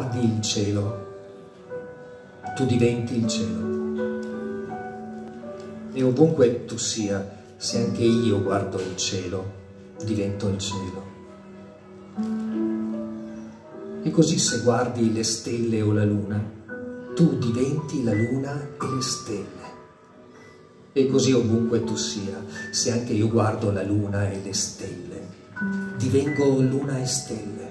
guardi il cielo, tu diventi il cielo. E ovunque tu sia, se anche io guardo il cielo, divento il cielo. E così se guardi le stelle o la luna, tu diventi la luna e le stelle. E così ovunque tu sia, se anche io guardo la luna e le stelle, divengo luna e stelle.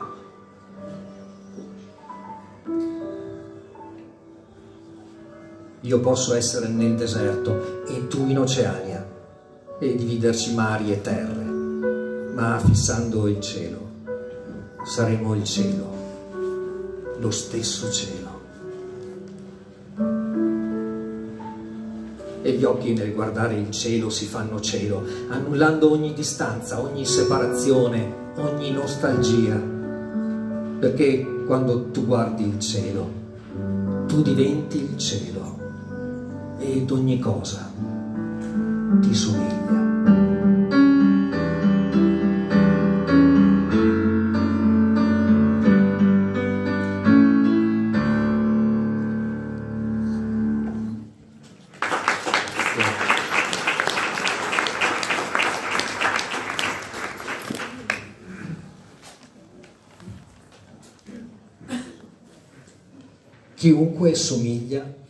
Io posso essere nel deserto e tu in Oceania, e dividerci mari e terre, ma fissando il cielo, saremo il cielo, lo stesso cielo. E gli occhi nel guardare il cielo si fanno cielo, annullando ogni distanza, ogni separazione, ogni nostalgia, perché quando tu guardi il cielo, tu diventi il cielo ed ogni cosa ti somiglia. Chiunque somiglia